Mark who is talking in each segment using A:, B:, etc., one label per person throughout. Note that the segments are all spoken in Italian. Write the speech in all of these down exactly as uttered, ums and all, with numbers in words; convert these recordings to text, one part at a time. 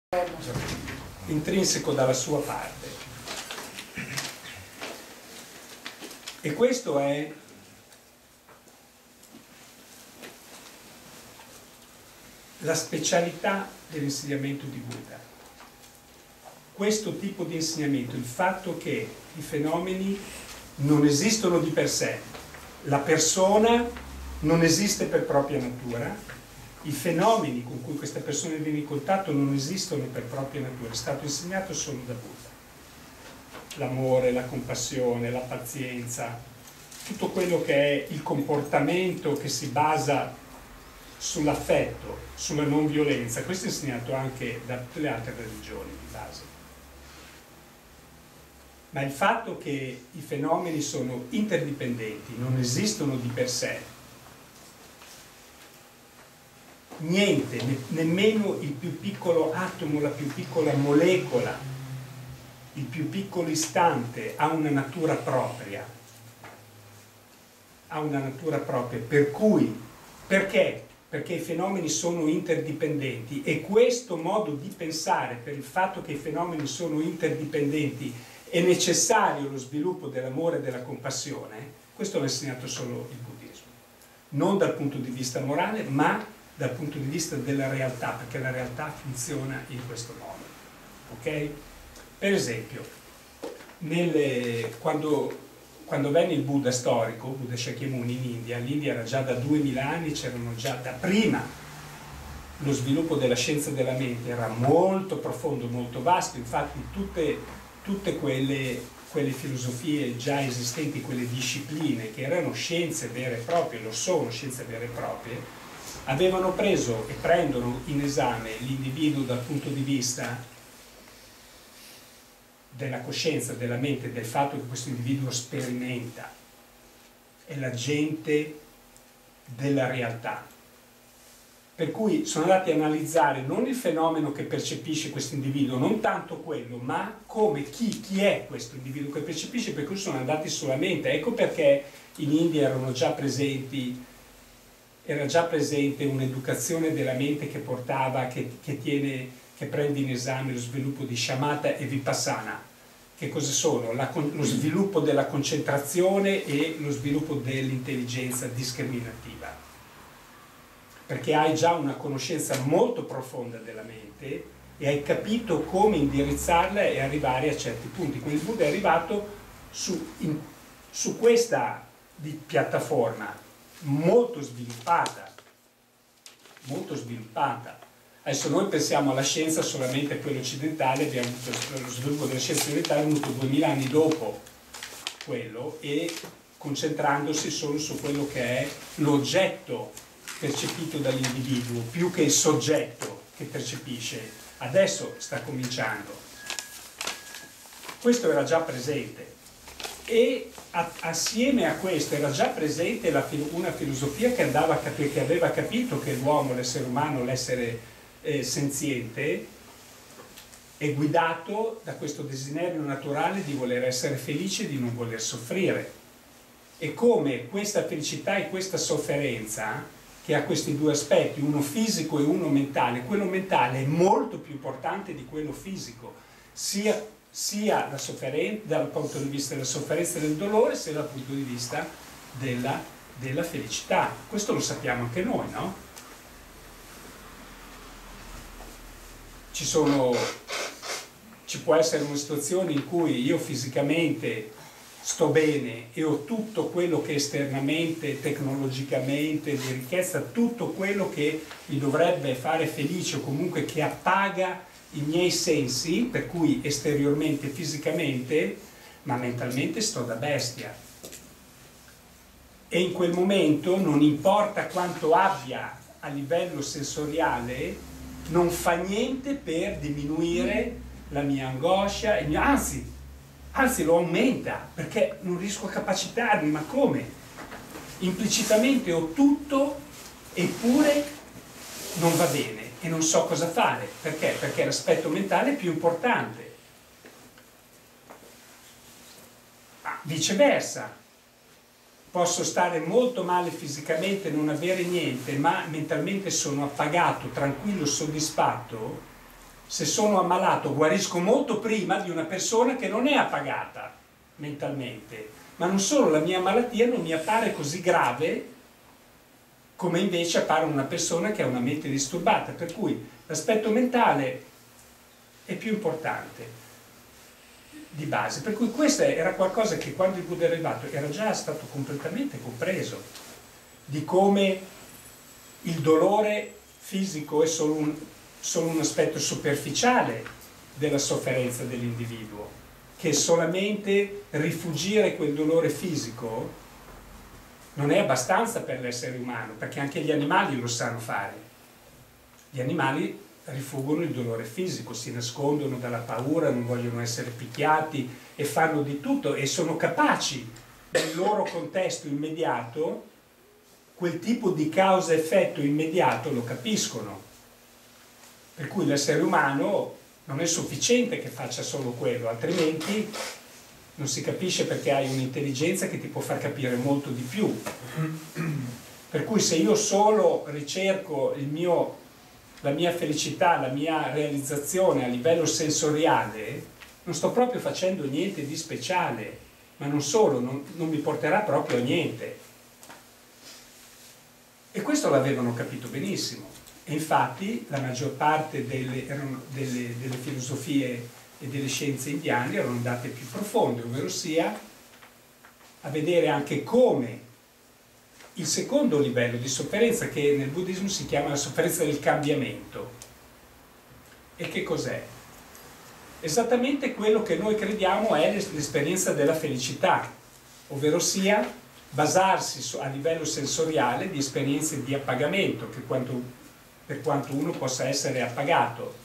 A: intrinseco dalla sua parte. E questo è la specialità dell'insegnamento di Buddha. Questo tipo di insegnamento, il fatto che i fenomeni non esistono di per sé, la persona non esiste per propria natura, i fenomeni con cui questa persona viene in contatto non esistono per propria natura, è stato insegnato solo da Buddha. L'amore, la compassione, la pazienza, tutto quello che è il comportamento che si basa sull'affetto, sulla non violenza, questo è insegnato anche da tutte le altre religioni di base. Ma il fatto che i fenomeni sono interdipendenti, non esistono di per sé, niente, ne nemmeno il più piccolo atomo, la più piccola molecola, il più piccolo istante ha una natura propria, ha una natura propria, per cui, perché? Perché i fenomeni sono interdipendenti e questo modo di pensare, per il fatto che i fenomeni sono interdipendenti, è necessario lo sviluppo dell'amore e della compassione, questo l'ha insegnato solo il buddismo, non dal punto di vista morale, ma dal punto di vista della realtà, perché la realtà funziona in questo modo. Ok? Per esempio, nelle, quando, quando venne il Buddha storico, Buddha Shakyamuni in India, l'India era già da duemila anni, c'erano già da prima, lo sviluppo della scienza della mente era molto profondo, molto vasto, infatti tutte, tutte quelle, quelle filosofie già esistenti, quelle discipline che erano scienze vere e proprie, lo sono scienze vere e proprie, avevano preso e prendono in esame l'individuo dal punto di vista della coscienza, della mente, del fatto che questo individuo sperimenta, è l'agente della realtà. Per cui sono andati a analizzare non il fenomeno che percepisce questo individuo, non tanto quello, ma come, chi, chi è questo individuo che percepisce, per cui sono andati sulla mente. Ecco perché in India erano già presenti era già presente un'educazione della mente che portava, che, che, tiene, che prende in esame lo sviluppo di shamatha e vipassana. Che cosa sono? La, lo sviluppo della concentrazione e lo sviluppo dell'intelligenza discriminativa. Perché hai già una conoscenza molto profonda della mente e hai capito come indirizzarla e arrivare a certi punti. Quindi il Buddha è arrivato su, in, su questa di piattaforma molto sviluppata, molto sviluppata. Adesso noi pensiamo alla scienza solamente a quella occidentale, abbiamo avuto lo sviluppo della scienza occidentale è venuto duemila anni dopo quello e concentrandosi solo su quello che è l'oggetto percepito dall'individuo, più che il soggetto che percepisce. Adesso sta cominciando. Questo era già presente. E a, assieme a questo era già presente la, una filosofia che, andava a capire, che aveva capito che l'uomo, l'essere umano, l'essere eh, senziente è guidato da questo desiderio naturale di voler essere felice e di non voler soffrire, e come questa felicità e questa sofferenza, che ha questi due aspetti, uno fisico e uno mentale, quello mentale è molto più importante di quello fisico, sia sia la sofferenza, dal punto di vista della sofferenza e del dolore, sia dal punto di vista della, della felicità. Questo lo sappiamo anche noi, no? Ci sono, ci può essere una situazione in cui io fisicamente sto bene e ho tutto quello che esternamente, tecnologicamente, di ricchezza, tutto quello che mi dovrebbe fare felice o comunque che appaga i miei sensi, per cui esteriormente, fisicamente, ma mentalmente sto da bestia. E in quel momento non importa quanto abbia a livello sensoriale, non fa niente per diminuire la mia angoscia, il mio, anzi, anzi lo aumenta, perché non riesco a capacitarmi, ma come? Implicitamente ho tutto, eppure non va bene. E non so cosa fare, perché? Perché l'aspetto mentale è più importante. Ma viceversa, posso stare molto male fisicamente, non avere niente, ma mentalmente sono appagato, tranquillo, soddisfatto, se sono ammalato guarisco molto prima di una persona che non è appagata mentalmente, ma non solo, la mia malattia non mi appare così grave come invece appare una persona che ha una mente disturbata, per cui l'aspetto mentale è più importante di base, per cui questo era qualcosa che quando il Buddha è arrivato era già stato completamente compreso, di come il dolore fisico è solo un, solo un aspetto superficiale della sofferenza dell'individuo, che solamente rifugire quel dolore fisico non è abbastanza per l'essere umano, perché anche gli animali lo sanno fare. Gli animali rifuggono il dolore fisico, si nascondono dalla paura, non vogliono essere picchiati e fanno di tutto e sono capaci nel loro contesto immediato, quel tipo di causa-effetto immediato lo capiscono. Per cui l'essere umano non è sufficiente che faccia solo quello, altrimenti non si capisce perché hai un'intelligenza che ti può far capire molto di più. Per cui se io solo ricerco il mio, la mia felicità, la mia realizzazione a livello sensoriale, non sto proprio facendo niente di speciale, ma non solo, non, non mi porterà proprio a niente. E questo l'avevano capito benissimo. E infatti la maggior parte delle, erano delle, delle filosofie e delle scienze indiane erano andate più profonde, ovvero sia a vedere anche come il secondo livello di sofferenza, che nel buddismo si chiama la sofferenza del cambiamento. E che cos'è? Esattamente quello che noi crediamo è l'esperienza della felicità, ovvero sia basarsi a livello sensoriale di esperienze di appagamento, che quanto, per quanto uno possa essere appagato.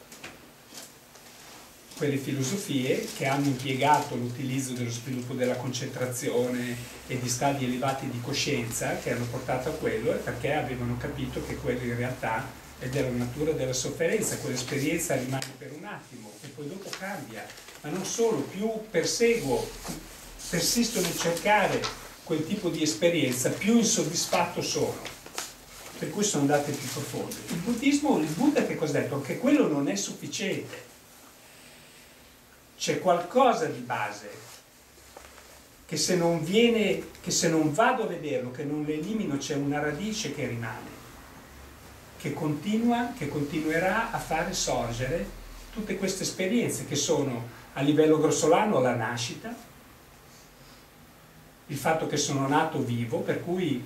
A: Quelle filosofie che hanno impiegato l'utilizzo dello sviluppo della concentrazione e di stadi elevati di coscienza, che hanno portato a quello, è perché avevano capito che quello in realtà è della natura della sofferenza, quell'esperienza rimane per un attimo e poi dopo cambia, ma non solo, più perseguo, persisto nel cercare quel tipo di esperienza, più insoddisfatto sono, per cui sono andate più profonde. Il buddismo, il Buddha che cosa ha detto? Che quello non è sufficiente. C'è qualcosa di base che se non viene, che se non vado a vederlo, che non lo elimino, c'è una radice che rimane, che continua, che continuerà a fare sorgere tutte queste esperienze che sono a livello grossolano la nascita, il fatto che sono nato vivo, per cui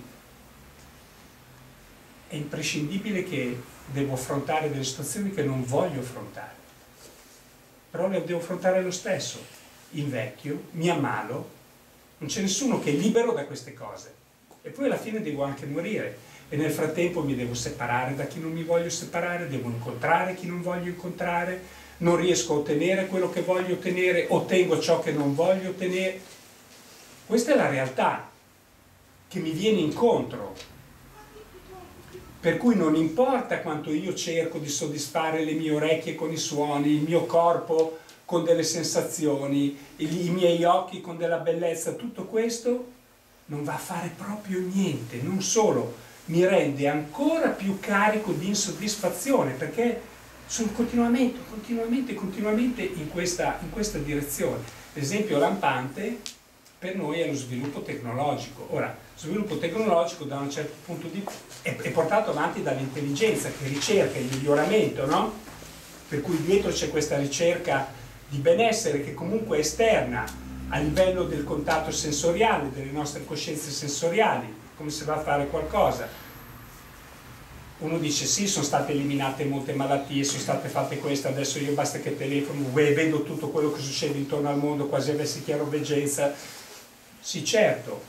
A: è imprescindibile che devo affrontare delle situazioni che non voglio affrontare. Però le devo affrontare lo stesso, invecchio, mi ammalo, non c'è nessuno che è libero da queste cose e poi alla fine devo anche morire e nel frattempo mi devo separare da chi non mi voglio separare, devo incontrare chi non voglio incontrare, non riesco a ottenere quello che voglio ottenere, ottengo ciò che non voglio ottenere. Questa è la realtà che mi viene incontro. Per cui non importa quanto io cerco di soddisfare le mie orecchie con i suoni, il mio corpo con delle sensazioni, i miei occhi con della bellezza, tutto questo non va a fare proprio niente, non solo mi rende ancora più carico di insoddisfazione, perché sono continuamente, continuamente, continuamente in questa, in questa direzione. L'esempio lampante per noi è lo sviluppo tecnologico. Ora, lo sviluppo tecnologico da un certo punto di vista è, è portato avanti dall'intelligenza che ricerca il miglioramento, no? Per cui dietro c'è questa ricerca di benessere che comunque è esterna a livello del contatto sensoriale, delle nostre coscienze sensoriali, come se va a fare qualcosa. Uno dice sì, sono state eliminate molte malattie, sono state fatte queste, adesso io basta che telefono e vedo tutto quello che succede intorno al mondo, quasi avessi chiaroveggenza. Sì, certo.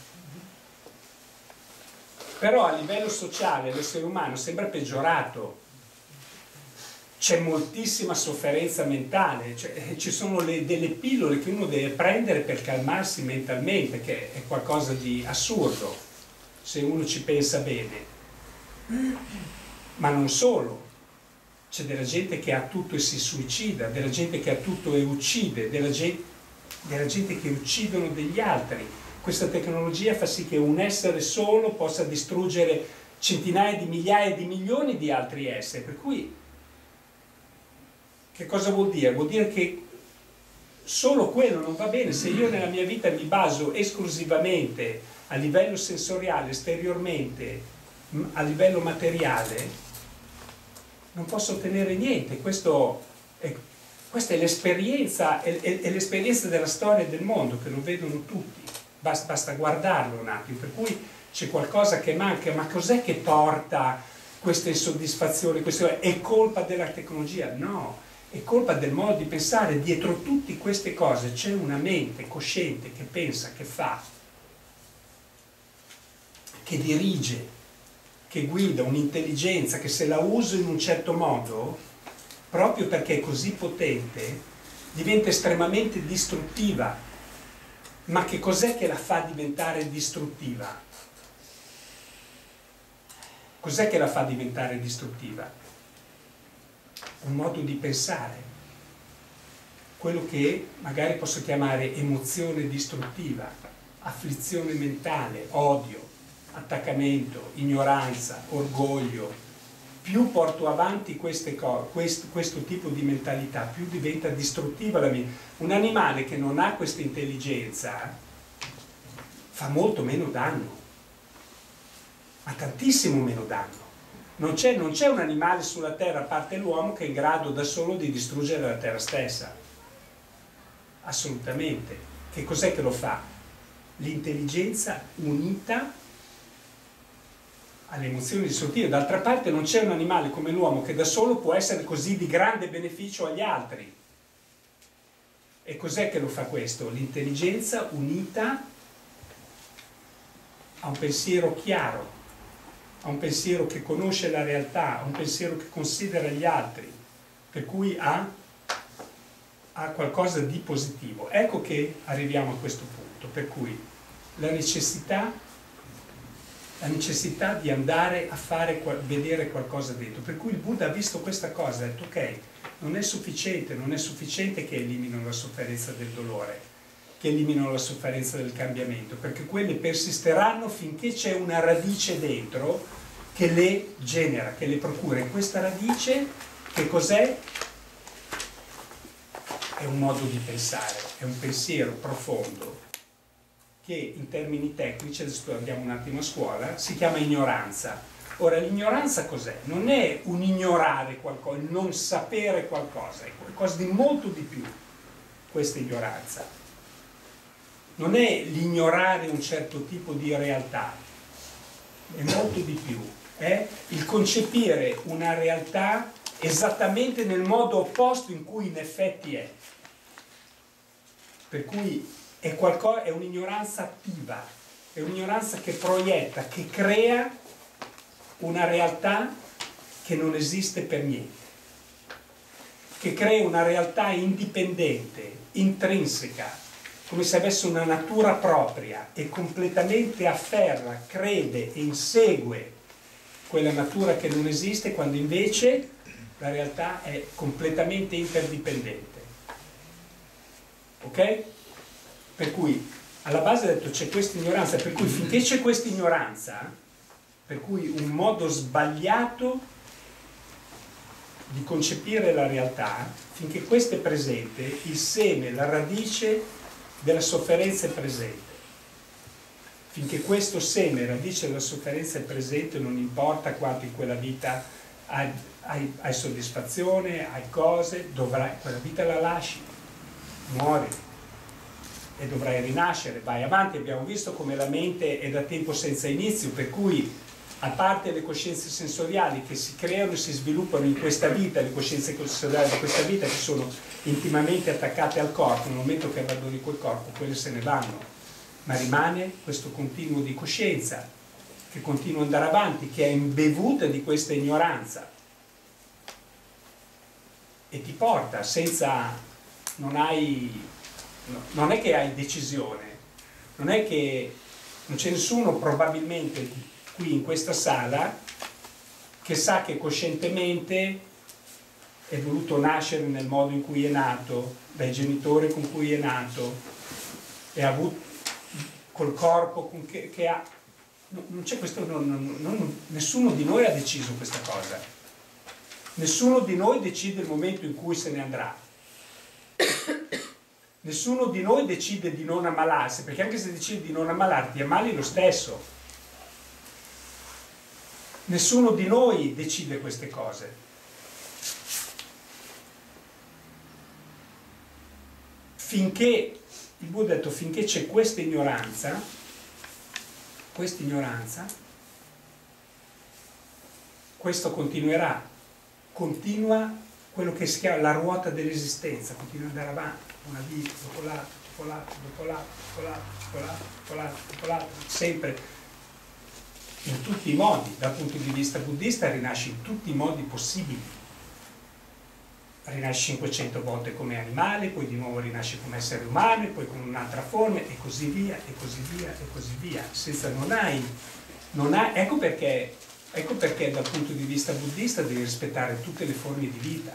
A: Però a livello sociale l'essere umano sembra peggiorato. C'è moltissima sofferenza mentale, cioè, ci sono le, delle pillole che uno deve prendere per calmarsi mentalmente, che è qualcosa di assurdo, se uno ci pensa bene. Ma non solo, c'è della gente che ha tutto e si suicida, della gente che ha tutto e uccide, della gente, della gente che uccidono degli altri. Questa tecnologia fa sì che un essere solo possa distruggere centinaia di migliaia di milioni di altri esseri, per cui Che cosa vuol dire? Vuol dire che solo quello non va bene. Se io nella mia vita mi baso esclusivamente a livello sensoriale, esteriormente, a livello materiale, non posso ottenere niente. Questo è, questa è l'esperienza, è, è, è l'esperienza della storia e del mondo, che lo vedono tutti. Basta, basta guardarlo un attimo, per cui c'è qualcosa che manca. Ma cos'è che porta questa insoddisfazione? Questo è colpa della tecnologia? No. È colpa del modo di pensare. Dietro tutte queste cose c'è una mente cosciente che pensa, che fa, che dirige, che guida, un'intelligenza che, se la uso in un certo modo, proprio perché è così potente, diventa estremamente distruttiva. Ma che cos'è che la fa diventare distruttiva? Cos'è che la fa diventare distruttiva? Un modo di pensare, quello che magari posso chiamare emozione distruttiva, afflizione mentale, odio, attaccamento, ignoranza, orgoglio. Più porto avanti queste cose, questo, questo tipo di mentalità, più diventa distruttiva la mia. Un animale che non ha questa intelligenza fa molto meno danno, ma tantissimo meno danno. Non c'è, non c'è un animale sulla terra, a parte l'uomo, che è in grado da solo di distruggere la terra stessa. Assolutamente. Che cos'è che lo fa? L'intelligenza unita alle emozioni distruttive. D'altra parte non c'è un animale come l'uomo che da solo può essere così di grande beneficio agli altri. E cos'è che lo fa questo? L'intelligenza unita a un pensiero chiaro, ha un pensiero che conosce la realtà, ha un pensiero che considera gli altri, per cui ha, ha qualcosa di positivo. Ecco che arriviamo a questo punto, per cui la necessità, la necessità di andare a fare, vedere qualcosa dentro. Per cui il Buddha ha visto questa cosa, ha detto ok, non è sufficiente, non è sufficiente che eliminino la sofferenza del dolore, che eliminino la sofferenza del cambiamento, perché quelle persisteranno finché c'è una radice dentro che le genera, che le procura. E questa radice che cos'è? È un modo di pensare, è un pensiero profondo che in termini tecnici, adesso andiamo un attimo a scuola, si chiama ignoranza. Ora, l'ignoranza cos'è? Non è un ignorare qualcosa, il non sapere qualcosa, è qualcosa di molto di più, questa ignoranza. Non è l'ignorare un certo tipo di realtà, è molto di più, è il concepire una realtà esattamente nel modo opposto in cui in effetti è. Per cui è, qualcosa, è un'ignoranza attiva, è un'ignoranza che proietta, che crea una realtà che non esiste per niente, che crea una realtà indipendente, intrinseca, come se avesse una natura propria e completamente afferra, crede e insegue quella natura che non esiste, quando invece la realtà è completamente interdipendente. Ok? Per cui alla base ha detto c'è questa ignoranza, per cui finché c'è questa ignoranza, per cui un modo sbagliato di concepire la realtà, finché questo è presente, il seme, la radice della sofferenza è presente. Finché questo seme, radice della sofferenza è presente, non importa quanto in quella vita hai, hai, hai soddisfazione, hai cose, dovrai, quella vita la lasci, muori e dovrai rinascere, vai avanti. Abbiamo visto come la mente è da tempo senza inizio, per cui a parte le coscienze sensoriali che si creano e si sviluppano in questa vita, le coscienze sensoriali di questa vita che sono intimamente attaccate al corpo, nel momento che abbandoni quel corpo, quelle se ne vanno. Ma rimane questo continuo di coscienza che continua ad andare avanti, che è imbevuta di questa ignoranza e ti porta senza, non hai, no, non è che hai decisione, non è che non c'è nessuno probabilmente qui in questa sala che sa che coscientemente è voluto nascere nel modo in cui è nato, dai genitori con cui è nato, e ha avuto col corpo con che, che ha, non c'è questo, non, non, non, nessuno di noi ha deciso questa cosa. Nessuno di noi decide il momento in cui se ne andrà. Nessuno di noi decide di non ammalarsi, perché anche se decidi di non ammalarti, ti ammali lo stesso. Nessuno di noi decide queste cose. Finché, il Buddha ha detto, finché c'è questa ignoranza, questa ignoranza, questo continuerà, continua quello che si chiama la ruota dell'esistenza, continua ad andare avanti, una vita, dopo l'altra, dopo l'altra, dopo l'altra, dopo l'altra, dopo l'altra, dopo l'altra, dopo l'altra, sempre in tutti i modi. Dal punto di vista buddista rinasce in tutti i modi possibili. Rinasce cinquecento volte come animale, poi di nuovo rinasce come essere umano, poi con un'altra forma, e così via, e così via, e così via. Senza non hai, non hai, ecco perché, ecco perché dal punto di vista buddista devi rispettare tutte le forme di vita.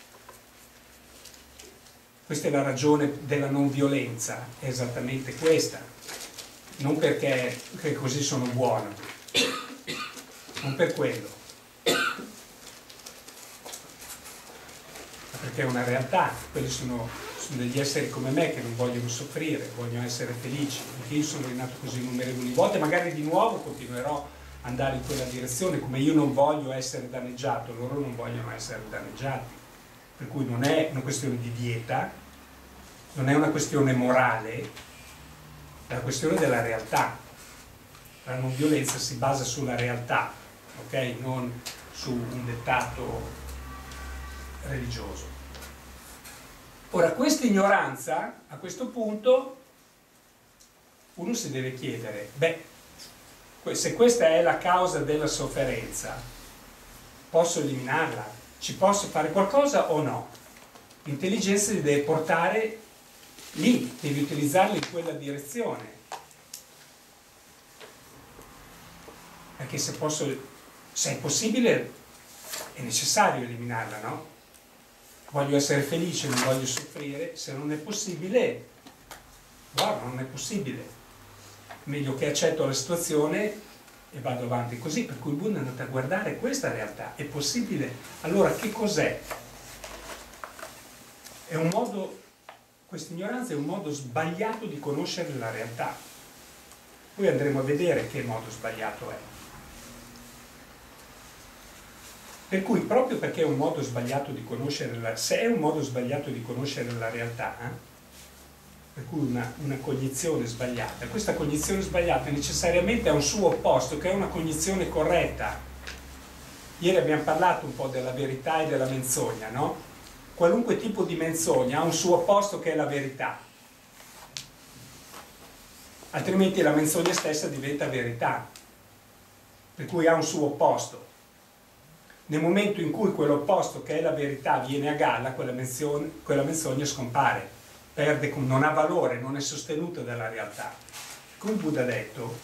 A: Questa è la ragione della non violenza, è esattamente questa. Non perché, perché così sono buono, non per quello, ma perché è una realtà. Quelli sono, sono degli esseri come me che non vogliono soffrire, vogliono essere felici. Anche io sono rinato così innumerevoli volte, magari di nuovo continuerò ad andare in quella direzione, come io non voglio essere danneggiato, loro non vogliono essere danneggiati. Per cui non è una questione di dieta, non è una questione morale, è una questione della realtà. La non violenza si basa sulla realtà, ok? Non su un dettato religioso. Ora, questa ignoranza, a questo punto, uno si deve chiedere, beh, se questa è la causa della sofferenza, posso eliminarla? Ci posso fare qualcosa o no? L'intelligenza ti deve portare lì, devi utilizzarla in quella direzione. Perché se posso, se è possibile, è necessario eliminarla, no? Voglio essere felice, non voglio soffrire. Se non è possibile, guarda, non è possibile. Meglio che accetto la situazione e vado avanti così. Per cui il Buddha è andato a guardare questa realtà. È possibile? Allora, che cos'è? È un modo, questa ignoranza è un modo sbagliato di conoscere la realtà. Poi andremo a vedere che modo sbagliato è. Per cui, proprio perché è un modo sbagliato di conoscere la, se è un modo sbagliato di conoscere la realtà, eh, per cui una, una cognizione sbagliata, questa cognizione sbagliata necessariamente ha un suo opposto, che è una cognizione corretta. Ieri abbiamo parlato un po' della verità e della menzogna, no? Qualunque tipo di menzogna ha un suo opposto che è la verità. Altrimenti la menzogna stessa diventa verità, per cui ha un suo opposto. Nel momento in cui quell'opposto che è la verità viene a galla, quella, menzogna, quella menzogna scompare, perde, non ha valore, non è sostenuta dalla realtà. Come il Buddha ha detto,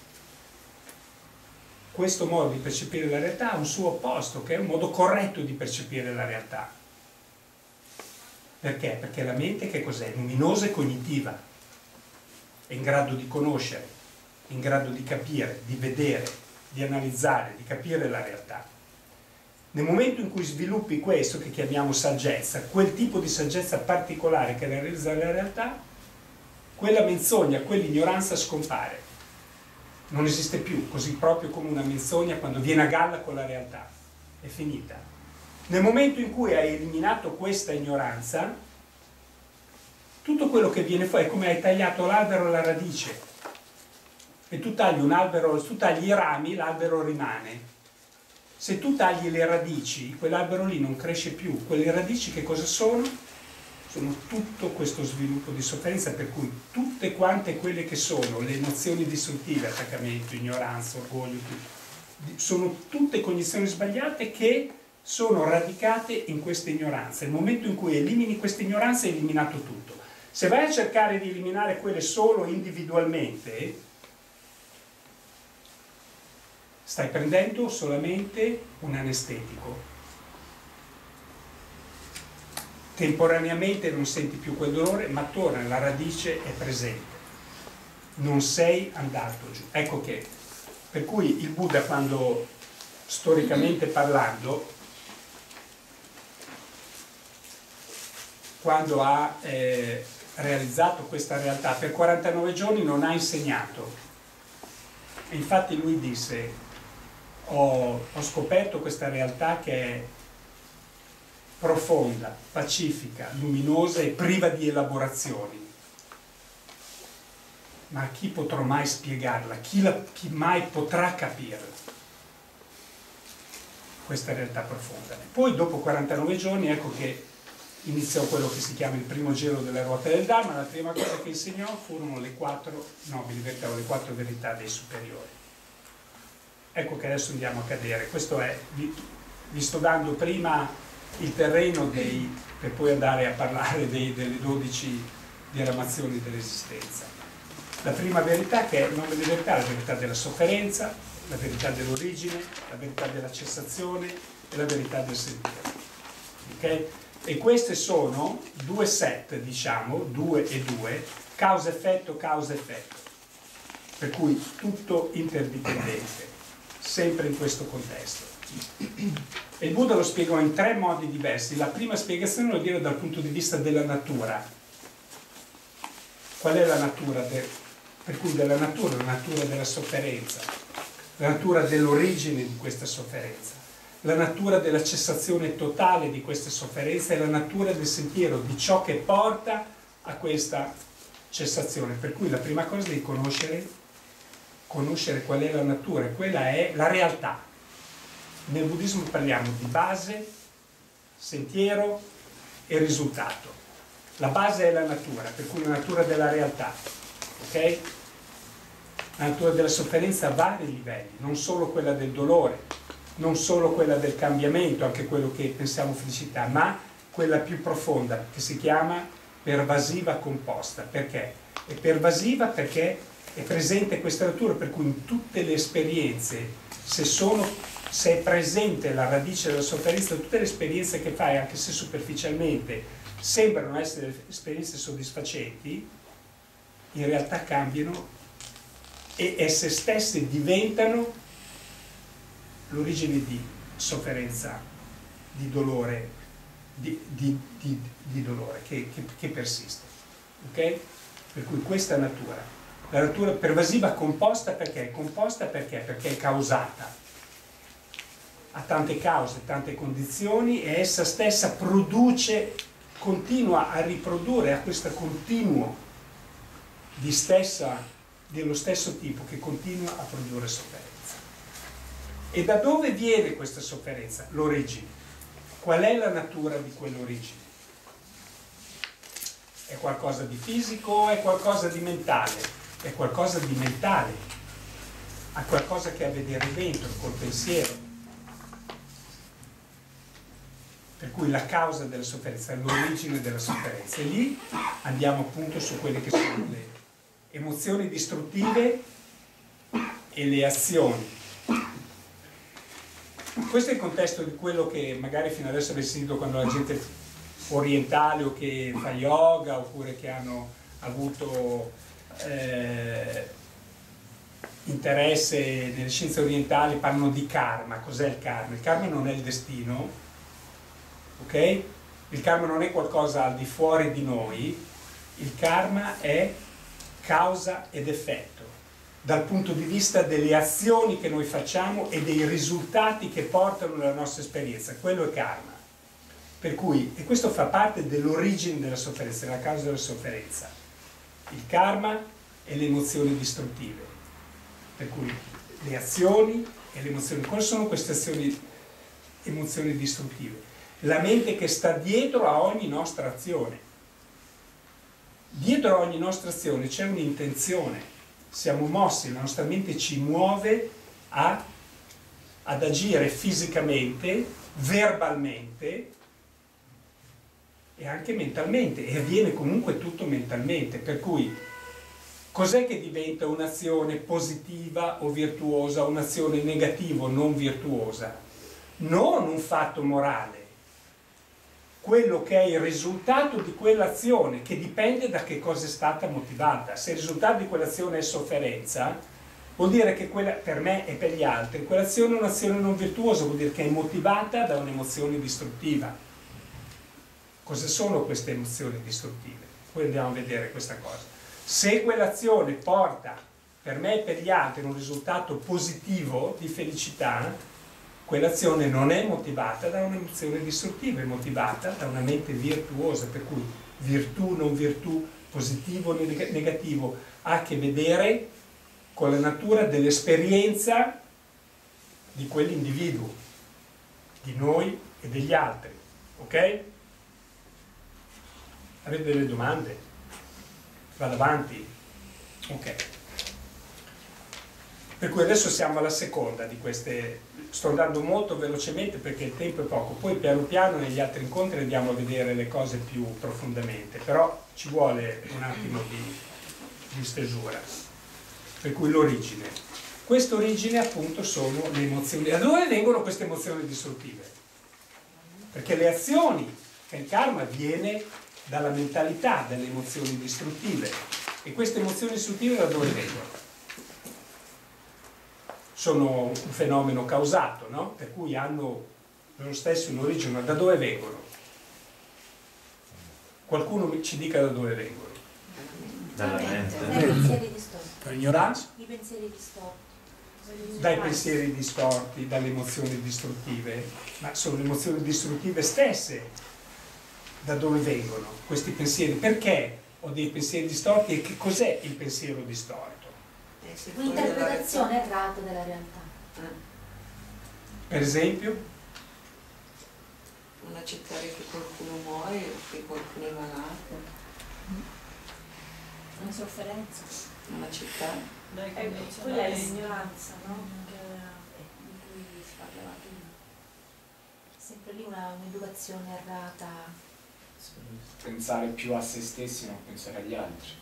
A: questo modo di percepire la realtà ha un suo opposto, che è un modo corretto di percepire la realtà. Perché? Perché la mente che cos'è? Luminosa e cognitiva, è in grado di conoscere, in grado di capire, di vedere, di analizzare, di capire la realtà. Nel momento in cui sviluppi questo che chiamiamo saggezza, quel tipo di saggezza particolare che realizza la realtà, quella menzogna, quell'ignoranza scompare. Non esiste più, così proprio come una menzogna quando viene a galla con la realtà. È finita. Nel momento in cui hai eliminato questa ignoranza, tutto quello che viene fuori è come hai tagliato l'albero alla radice. E tu tagli un albero, tu tagli i rami, l'albero rimane. Se tu tagli le radici, quell'albero lì non cresce più. Quelle radici che cosa sono? Sono tutto questo sviluppo di sofferenza, per cui tutte quante quelle che sono le emozioni distruttive, attaccamento, ignoranza, orgoglio, sono tutte cognizioni sbagliate che sono radicate in questa ignoranza. Nel momento in cui elimini questa ignoranza hai eliminato tutto. Se vai a cercare di eliminare quelle solo individualmente, stai prendendo solamente un anestetico. Temporaneamente non senti più quel dolore, ma torna, la radice è presente. Non sei andato giù. Ecco che, per cui il Buddha, quando storicamente parlando, quando ha eh, realizzato questa realtà, per quarantanove giorni non ha insegnato. E infatti lui disse, ho, ho scoperto questa realtà che è profonda, pacifica, luminosa e priva di elaborazioni. Ma chi potrà mai spiegarla? Chi, la, chi mai potrà capirla? Questa realtà profonda. E poi dopo quarantanove giorni ecco che iniziò quello che si chiama il primo giro delle ruote del Dharma. La prima cosa che insegnò furono le quattro nobili verità o le quattro verità dei superiori. Ecco che adesso andiamo a cadere. Questo è, vi, vi sto dando prima il terreno dei, per poi andare a parlare dei, delle dodici diramazioni dell'esistenza. La prima verità, che è il nome di verità, la verità della sofferenza, la verità dell'origine, la verità della cessazione e la verità del sentire. Okay? E queste sono due set, diciamo, due e due, causa-effetto, causa-effetto. Per cui tutto interdipendente, sempre in questo contesto. E il Buddha lo spiegò in tre modi diversi. La prima spiegazione lo dire dal punto di vista della natura. Qual è la natura del... per cui della natura, la natura della sofferenza, la natura dell'origine di questa sofferenza, la natura della cessazione totale di questa sofferenza e la natura del sentiero, di ciò che porta a questa cessazione. Per cui la prima cosa è conoscere, conoscere qual è la natura, quella è la realtà. Nel buddismo parliamo di base, sentiero e risultato. La base è la natura, per cui la natura della realtà. Okay? La natura della sofferenza ha vari livelli, non solo quella del dolore, non solo quella del cambiamento, anche quello che pensiamo felicità, ma quella più profonda, che si chiama pervasiva composta. Perché? È pervasiva perché è presente questa natura, per cui in tutte le esperienze, se, sono, se è presente la radice della sofferenza, tutte le esperienze che fai, anche se superficialmente sembrano essere esperienze soddisfacenti, in realtà cambiano e esse stesse diventano l'origine di sofferenza, di dolore, di, di, di, di dolore che, che, che persiste. Ok? Per cui questa natura, la natura pervasiva composta perché? È composta perché? Perché è causata, ha tante cause, tante condizioni e essa stessa produce, continua a riprodurre, a questo continuo di stessa, dello stesso tipo che continua a produrre sofferenza. E da dove viene questa sofferenza? L'origine. Qual è la natura di quell'origine? È qualcosa di fisico o è qualcosa di mentale? È qualcosa di mentale. Ha qualcosa che ha a vedere dentro, col pensiero. Per cui la causa della sofferenza è l'origine della sofferenza. E lì andiamo appunto su quelle che sono le emozioni distruttive e le azioni. Questo è il contesto di quello che magari fino adesso avete sentito quando la gente orientale o che fa yoga oppure che hanno avuto eh, interesse nelle scienze orientali parlano di karma. Cos'è il karma? Il karma non è il destino, ok? Il karma non è qualcosa al di fuori di noi, il karma è causa ed effetto dal punto di vista delle azioni che noi facciamo e dei risultati che portano alla nostra esperienza. Quello è karma. Per cui, e questo fa parte dell'origine della sofferenza, della causa della sofferenza. Il karma e le emozioni distruttive. Per cui le azioni e le emozioni. Quali sono queste azioni, emozioni distruttive? La mente che sta dietro a ogni nostra azione. Dietro a ogni nostra azione c'è un'intenzione. Siamo mossi, la nostra mente ci muove a, ad agire fisicamente, verbalmente e anche mentalmente, e avviene comunque tutto mentalmente. Per cui cos'è che diventa un'azione positiva o virtuosa, un'azione negativa o non virtuosa? Non un fatto morale, quello che è il risultato di quell'azione, che dipende da che cosa è stata motivata. Se il risultato di quell'azione è sofferenza, vuol dire che quella, per me e per gli altri, quell'azione è un'azione non virtuosa, vuol dire che è motivata da un'emozione distruttiva. cosa sono queste emozioni distruttive. Poi andiamo a vedere questa cosa. Se quell'azione porta per me e per gli altri un risultato positivo di felicità, quell'azione non è motivata da un'emozione distruttiva, è motivata da una mente virtuosa, per cui virtù, non virtù, positivo o negativo, ha a che vedere con la natura dell'esperienza di quell'individuo, di noi e degli altri, ok? Avete delle domande? Vado avanti? Ok. Per cui adesso siamo alla seconda di queste, sto andando molto velocemente perché il tempo è poco, poi piano piano negli altri incontri andiamo a vedere le cose più profondamente, però ci vuole un attimo di, di stesura. Per cui l'origine. Questa origine appunto sono le emozioni. Da dove vengono queste emozioni distruttive? Perché le azioni, che il karma viene dalla mentalità delle emozioni distruttive. E queste emozioni distruttive da dove vengono? Sono un fenomeno causato, no? Per cui hanno lo stesso un'origine. Da dove vengono? Qualcuno ci dica da dove vengono.
B: Dalla mente.
C: Dai pensieri distorti.
D: Per ignoranza.
C: I pensieri distorti.
A: Dai pensieri distorti, dalle emozioni distruttive, ma sono le emozioni distruttive stesse da dove vengono questi pensieri? Perché ho dei pensieri distorti e che cos'è il pensiero distorto?
C: Un'interpretazione errata della realtà.
A: Per esempio?
E: Non accettare che qualcuno muore o che qualcuno è malato.
C: Una sofferenza.
E: Non accettare.
C: Eh, quella è l'ignoranza, no? Di cui si parlava prima. Sempre lì un'educazione errata.
D: Pensare più a se stessi, non pensare agli altri.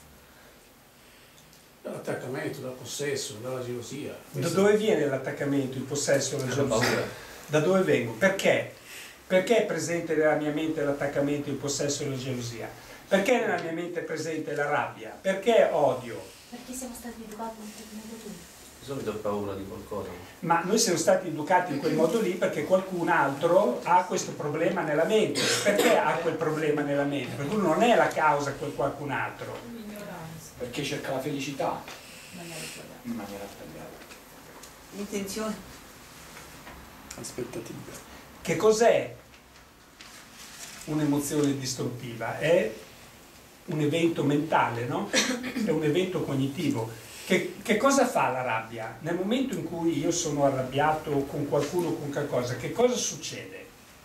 F: Dall'attaccamento, dal possesso, dalla gelosia.
A: Da dove viene l'attaccamento, il possesso, la gelosia? Da dove vengo? Perché? Perché è presente nella mia mente l'attaccamento, il possesso e la gelosia? Perché nella mia mente è presente la rabbia? Perché odio?
C: Perché siamo stati educati in quel modo lì.
B: Di solito ho paura di qualcosa.
A: Ma noi siamo stati educati in quel modo lì perché qualcun altro ha questo problema nella mente. Perché ha quel problema nella mente? Perché non è la causa quel qualcun altro.
D: Perché cerca la felicità in maniera sbagliata.
E: L'intenzione.
F: Aspettative.
A: Che cos'è un'emozione distruttiva? È un evento mentale, no? È un evento cognitivo. Che, che cosa fa la rabbia? Nel momento in cui io sono arrabbiato con qualcuno o con qualcosa, che cosa succede?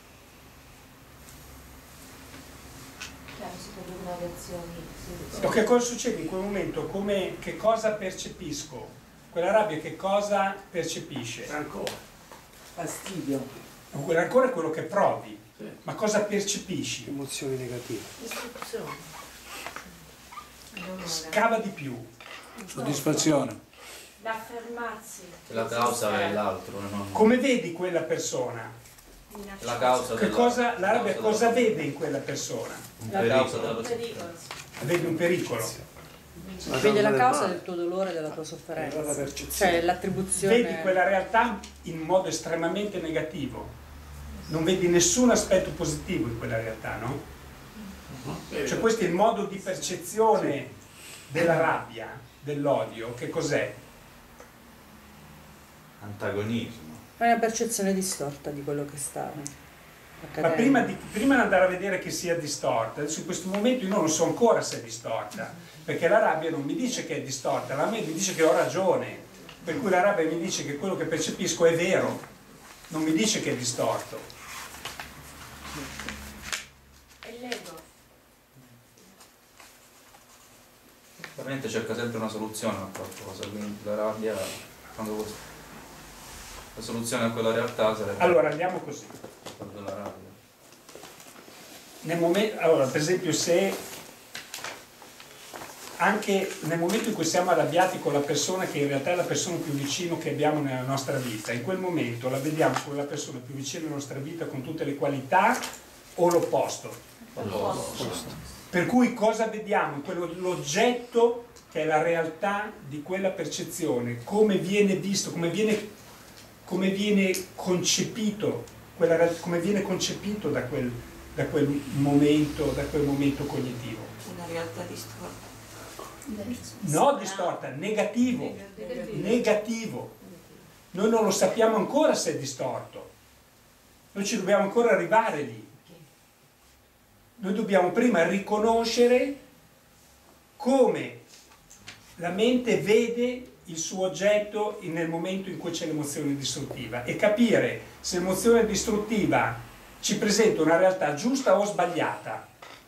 C: Chiaro, si producono reazioni.
A: O che cosa succede in quel momento? Come, che cosa percepisco? Quella rabbia che cosa percepisce?
F: Rancore.
E: Fastidio.
A: Quel rancore è quello che provi,
F: Sì.
A: ma cosa percepisci?
G: Emozioni negative.
E: Istruzione.
A: Scava di più.
G: Soddisfazione.
C: L'affermarsi.
B: La causa è l'altro. No?
A: Come vedi quella persona?
B: La causa
A: Che
B: della-
A: cosa, la rabbia
B: causa
A: cosa
B: della-
A: vede in quella persona?
B: Un
H: La
B: pericolo.
H: Un pericolo.
A: Vede un pericolo.
H: Vede la causa del tuo dolore e della tua sofferenza.
G: La percezione.
H: Cioè l'attribuzione.
A: Vedi quella realtà in modo estremamente negativo. Non vedi nessun aspetto positivo in quella realtà, no? Cioè questo è il modo di percezione della rabbia, dell'odio. Che cos'è?
B: Antagonismo.
H: È una percezione distorta di quello che sta
A: Ma
H: accadendo.
A: prima di, prima di andare a vedere che sia distorta, adesso in questo momento io non so ancora se è distorta, perché la rabbia non mi dice che è distorta, la rabbia mi dice che ho ragione, per cui la rabbia mi dice che quello che percepisco è vero, non mi dice che è distorto.
C: È l'ego.
B: La mente cerca sempre una soluzione a qualcosa, quindi la rabbia, quando la soluzione a quella realtà sarebbe
A: Allora andiamo così.
B: quella della rabbia.
A: Nel momento, allora, per esempio, se anche nel momento in cui siamo arrabbiati con la persona che in realtà è la persona più vicina che abbiamo nella nostra vita, in quel momento la vediamo come la persona più vicina alla nostra vita con tutte le qualità o l'opposto? Per cui cosa vediamo? L'oggetto che è la realtà di quella percezione, come viene visto, come viene, come viene concepito, quella, come viene concepito da quel, da quel momento, da quel momento cognitivo.
E: Una realtà distorta.
A: No, distorta, negativo, negativo. Noi non lo sappiamo ancora se è distorto. Noi ci dobbiamo ancora arrivare lì. Noi dobbiamo prima riconoscere come la mente vede il suo oggetto nel momento in cui c'è l'emozione distruttiva e capire se l'emozione distruttiva ci presenta una realtà giusta o sbagliata.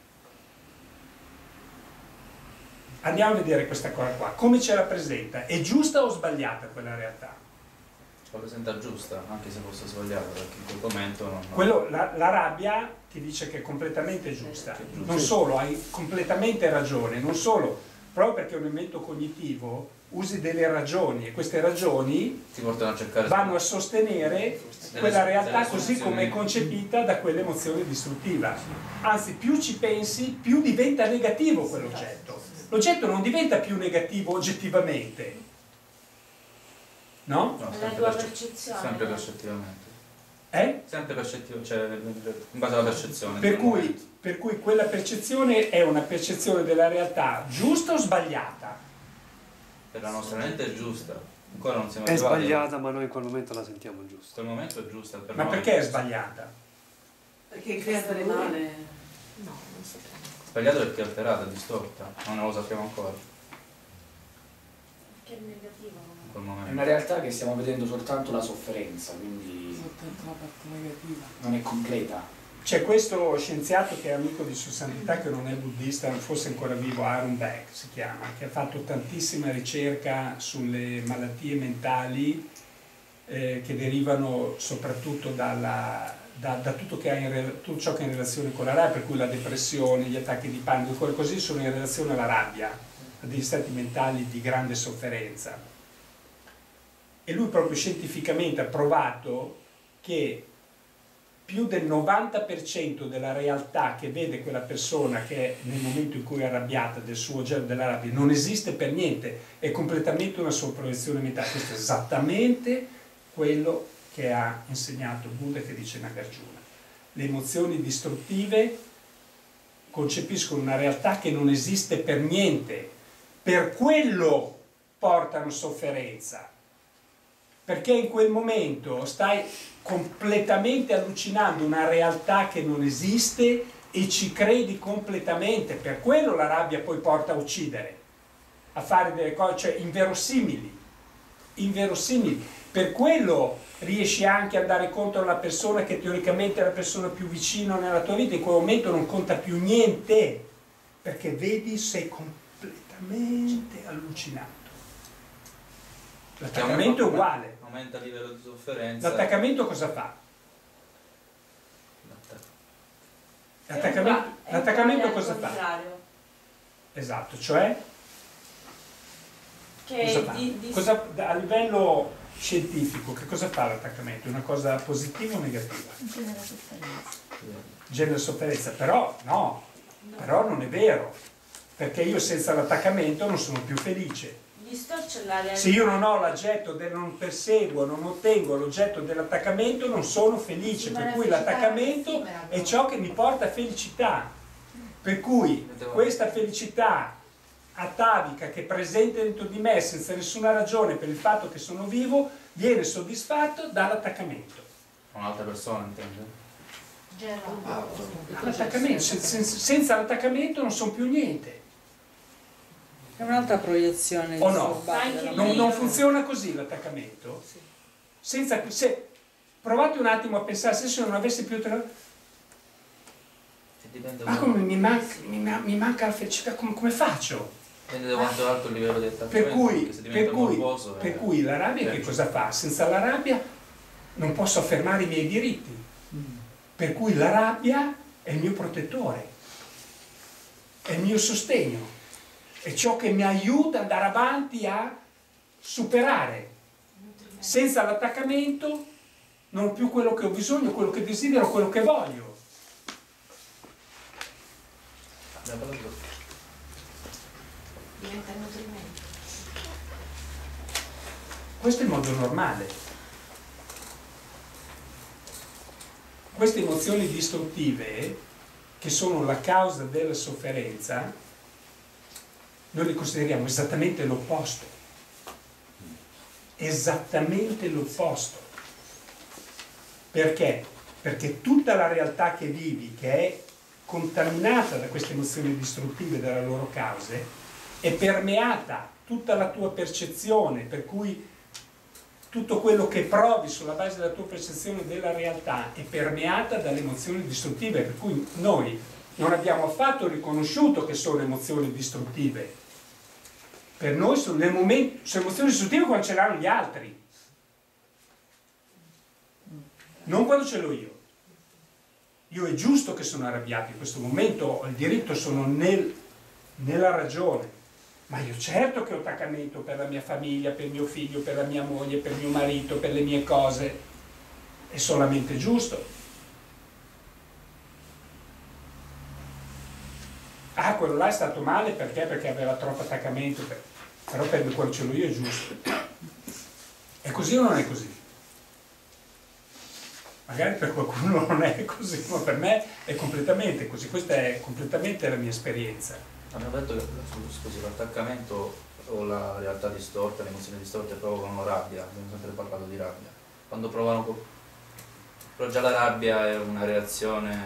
A: Andiamo a vedere questa cosa qua, come ce la presenta? È giusta o sbagliata quella realtà?
B: La presenta giusta, anche se fosse sbagliata, perché in quel momento non...
A: Quello, la, la rabbia ti dice che è completamente giusta, non solo, hai completamente ragione, non solo, proprio perché è un elemento cognitivo, usi delle ragioni e queste ragioni
B: ti portano a cercare
A: vanno a sostenere quella realtà così come è concepita da quell'emozione distruttiva. Anzi, più ci pensi, più diventa negativo quell'oggetto. L'oggetto non diventa più negativo oggettivamente, no?
B: No,
C: La
B: sempre,
C: tua
B: perce
C: percezione.
B: sempre percettivamente.
A: Eh?
B: Sempre percettivo, cioè in base alla percezione.
A: Per cui, per cui quella percezione è una percezione della realtà giusta o sbagliata?
B: Per la nostra mente è giusta. Ancora non siamo
G: È
B: arrivati.
G: sbagliata, ma noi in quel momento la sentiamo
B: In
G: giusta.
B: quel momento è giusta. Per
A: Ma
B: noi
A: perché è
B: giusta.
A: sbagliata?
E: Perché il
H: Crea
E: creatore
H: male.
C: No, non sappiamo.
B: Sbagliato perché è alterata, è distorta. Non lo sappiamo ancora.
C: Perché è negativo.
B: In quel
D: È
B: momento.
D: una realtà che stiamo vedendo soltanto la sofferenza, quindi
F: Soltanto la parte negativa.
D: non è completa.
A: C'è questo scienziato che è amico di Sua Santità, che non è buddista, fosse ancora vivo, Aaron Beck si chiama, che ha fatto tantissima ricerca sulle malattie mentali eh, che derivano soprattutto dalla, da, da tutto, che ha in, tutto ciò che ha in relazione con la rabbia, per cui la depressione, gli attacchi di panico, quelle così sono in relazione alla rabbia, a degli stati mentali di grande sofferenza. E lui proprio scientificamente ha provato che più del novanta per cento della realtà che vede quella persona che è nel momento in cui è arrabbiata, del suo oggetto della rabbia, non esiste per niente, è completamente una sua proiezione mentale. Questo è esattamente quello che ha insegnato Buddha, che dice Nagarjuna. Le emozioni distruttive concepiscono una realtà che non esiste per niente, per quello portano sofferenza, perché in quel momento stai completamente allucinando una realtà che non esiste e ci credi completamente. Per quello la rabbia poi porta a uccidere, a fare delle cose, cioè inverosimili, inverosimili. Per quello riesci anche ad andare contro la persona che teoricamente è la persona più vicina nella tua vita, in quel momento non conta più niente, perché vedi, sei completamente allucinato. L'attaccamento è uguale.
B: Aumenta il livello di sofferenza.
A: L'attaccamento cosa fa? L'attaccamento,
C: È
A: l'attaccamento
C: uguale al
A: cosa fa?
C: contrario.
A: Esatto, cioè
C: Che
A: cosa fa?
C: di, di,
A: Cosa, a livello scientifico, che cosa fa l'attaccamento? È una cosa positiva o negativa?
C: genera sofferenza.
A: Genera sofferenza, però no, però non è vero, perché io senza l'attaccamento non sono più felice.
C: Distorce la realtà.
A: Se io non ho l'oggetto del non perseguo, non ottengo l'oggetto dell'attaccamento, non sono felice,
C: Sì, ma
A: per
C: la
A: cui
C: felicità
A: l'attaccamento
C: è effimera,
A: è
C: no?
A: ciò che mi porta felicità. Per cui questa felicità atavica che è presente dentro di me senza nessuna ragione per il fatto che sono vivo, viene soddisfatto dall'attaccamento.
B: Un'altra persona, intende?
C: Genera
A: L'attaccamento, sen- sen- senza l'attaccamento non sono più niente.
H: È un'altra proiezione
A: O no?
H: disturbata
C: Anche
H: della
C: lì-
A: Non,
H: mente.
A: non funziona così l'attaccamento. Senza, se, provate un attimo a pensare, se non avessi più... tra-
B: E dipende,
A: Ma come mi manca, mi, ma- mi manca la felicità, come, come faccio?
B: dipende da quanto è alto il livello di attaccamento.
A: Per cui,
B: perché se diventa
A: per cui,
B: morboso,
A: per
B: eh,
A: cui la rabbia che
B: peggio.
A: cosa fa? Senza la rabbia non posso affermare i miei diritti. Per cui la rabbia è il mio protettore, è il mio sostegno, è ciò che mi aiuta ad andare avanti a superare. Senza l'attaccamento non ho più quello che ho bisogno, quello che desidero, quello che voglio.
B: Abbiamo parlato.
C: diventa nutrimento.
A: Questo è il modo normale. Queste emozioni distruttive che sono la causa della sofferenza, noi li consideriamo esattamente l'opposto. Esattamente l'opposto. Perché? Perché tutta la realtà che vivi, che è contaminata da queste emozioni distruttive delle loro cause, è permeata, tutta la tua percezione, per cui tutto quello che provi sulla base della tua percezione della realtà è permeata dalle emozioni distruttive, per cui noi non abbiamo affatto riconosciuto che sono emozioni distruttive. Per noi sono, nel momento, sono emozioni distruttive quando ce l'hanno gli altri, non quando ce l'ho io. Io è giusto che sono arrabbiato in questo momento, ho il diritto, sono nel, nella ragione, ma io certo che ho attaccamento per la mia famiglia, per mio figlio, per la mia moglie, per mio marito, per le mie cose, è solamente giusto. Ah, quello là è stato male perché? Perché aveva troppo attaccamento, per... però per me quando ce l'ho io è giusto. È così o non è così? Magari per qualcuno non è così, ma per me è completamente così. Questa è completamente la mia esperienza.
B: Abbiamo detto che, scusi, l'attaccamento o la realtà distorta, le emozioni distorte provocano rabbia, abbiamo sempre parlato di rabbia. Quando provano, però già la rabbia è una reazione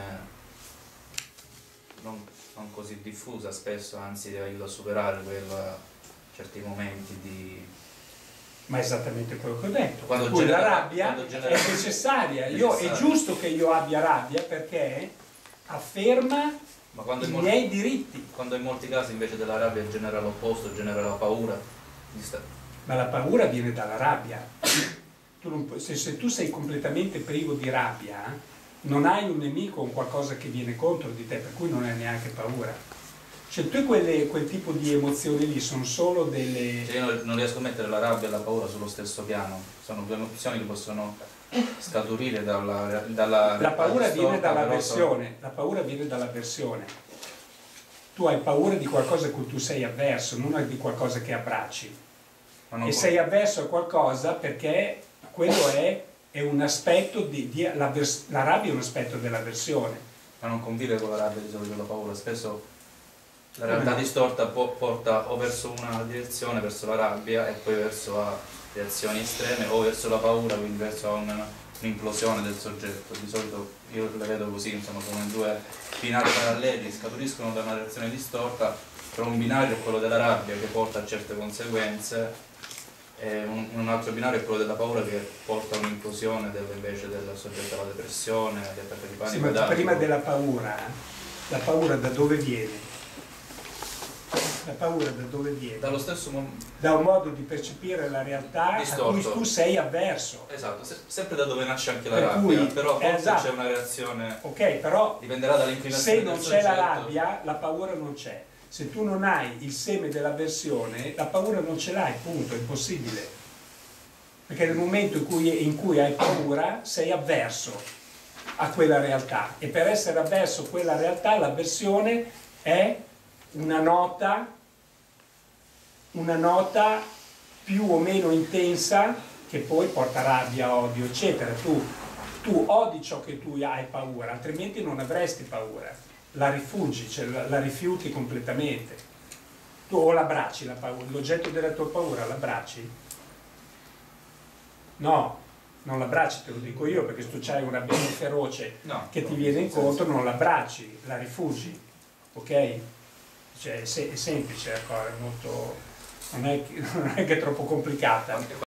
B: non, non così diffusa spesso, anzi aiuta a superare quella, certi momenti di...
A: Ma è esattamente quello che ho detto.
B: Quando
A: Per cui
B: genera,
A: la rabbia
B: genera,
A: è necessaria. Io, è giusto che io abbia rabbia perché afferma
B: ma quando
A: i
B: molti,
A: miei diritti.
B: Quando in molti casi invece della rabbia genera l'opposto, genera la paura.
A: Ma la paura viene dalla rabbia. Tu non puoi, se, se tu sei completamente privo di rabbia, non hai un nemico o un qualcosa che viene contro di te, per cui non hai neanche paura. Cioè tu quelle, quel tipo di emozioni lì sono solo delle...
B: Cioè io non riesco a mettere la rabbia e la paura sullo stesso piano, sono due emozioni che possono scaturire dalla... dalla
A: la paura viene
B: distorta,
A: dall'avversione,
B: sono...
A: la paura viene dall'avversione. Tu hai paura di qualcosa a cui tu sei avverso, non di qualcosa che abbracci.
B: non
A: E
B: può...
A: sei avverso a qualcosa perché quello è, è un aspetto di... di la, la rabbia è un aspetto dell'avversione.
B: Ma non convive con la rabbia di solito la paura, spesso... La realtà distorta porta o verso una direzione, verso la rabbia, e poi verso a reazioni estreme, o verso la paura, quindi verso un'implosione del soggetto. Di solito io le vedo così, insomma, come due binari paralleli, scaturiscono da una reazione distorta, però un binario è quello della rabbia che porta a certe conseguenze, e un, un altro binario è quello della paura che porta a un'implosione del, invece del soggetto alla depressione, agli attacchi di panico.
A: Sì, ma prima della paura, la paura da dove viene? La paura da dove viene?
B: Dallo stesso momento.
A: Da un modo di percepire la realtà
B: distorto.
A: A cui tu sei avverso.
B: Esatto, se, sempre da dove nasce anche la
A: Per
B: rabbia,
A: cui,
B: però forse
A: esatto.
B: C'è una reazione.
A: Ok, però
B: dipenderà dall'inclinazione
A: se
B: del
A: non c'è la
B: soggetto.
A: rabbia, la paura non c'è. Se tu non hai il seme dell'avversione, la paura non ce l'hai, punto, è impossibile. Perché nel momento in cui, in cui hai paura, sei avverso a quella realtà. E per essere avverso a quella realtà, l'avversione è una nota, una nota più o meno intensa che poi porta rabbia, odio, eccetera. Tu, tu odi ciò che tu hai paura, altrimenti non avresti paura. La rifugi, cioè la, la rifiuti completamente. Tu o l'abbracci la paura, l'oggetto della tua paura l'abbracci? No, non l'abbracci, te lo dico io, perché se tu c'hai un rabbino feroce
B: no,
A: che ti
B: no,
A: viene incontro,
B: senso.
A: non l'abbracci, la rifugi, ok? Cioè è, se è semplice, è molto, non è, non è che è troppo complicata.